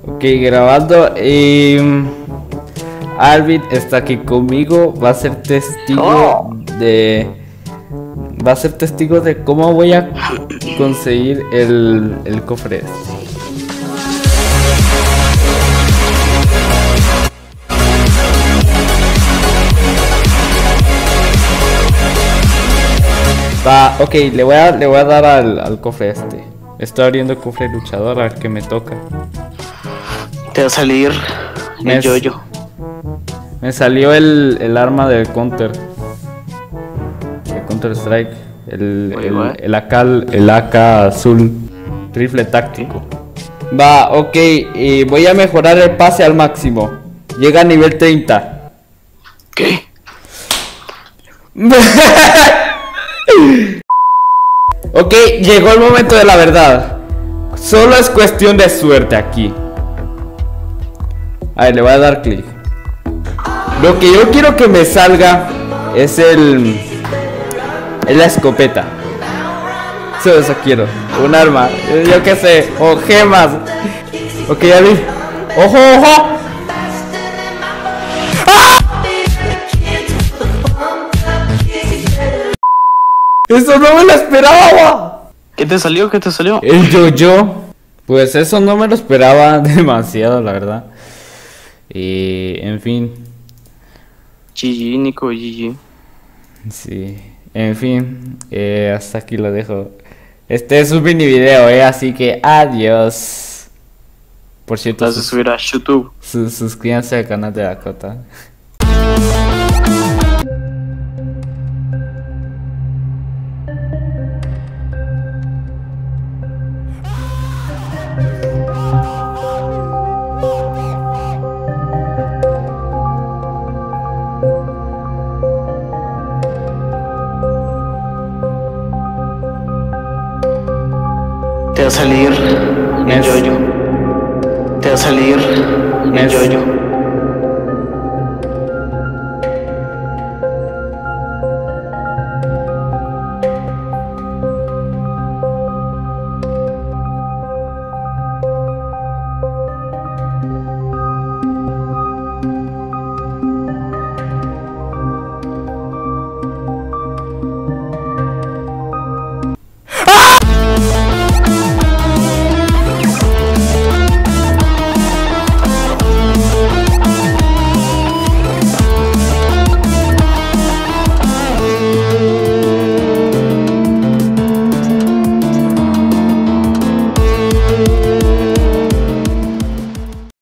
Ok, grabando. Arvid está aquí conmigo. Va a ser testigo de. Va a ser testigo de cómo voy a conseguir el cofre este. Va, ok, le voy a dar al cofre este. Estoy abriendo el cofre luchador, a ver qué me toca. Te va a salir el yoyo. Me salió el arma del Counter. El Counter Strike. El AK azul. Rifle táctico. Va, ok, y voy a mejorar el pase al máximo. Llega a nivel 30. ¿Qué? Ok, llegó el momento de la verdad. Solo es cuestión de suerte aquí. A ver, le voy a dar clic. Lo que yo quiero que me salga es la escopeta. Eso quiero. Un arma. Yo qué sé. O gemas. Ok, ya vi. ¡Ojo, ojo! ¡Eso no me lo esperaba! ¿Qué te salió? ¿Qué te salió? El yo-yo. Pues eso no me lo esperaba demasiado, la verdad. Y en fin. GG, Nico, GG. Sí. En fin. Hasta aquí lo dejo. Este es un mini video, así que adiós. Por cierto, Vas a subir a YouTube. Suscríbanse al canal de Dakota. Te va a salir el yoyo. Te va a salir el yoyo.